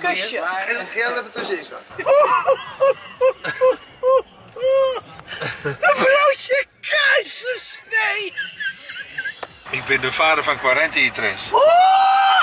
kusje. Ga jij er even tussenin staan? Een broodje keizersnee! Ik ben de vader van Quaranti Tres. Oh!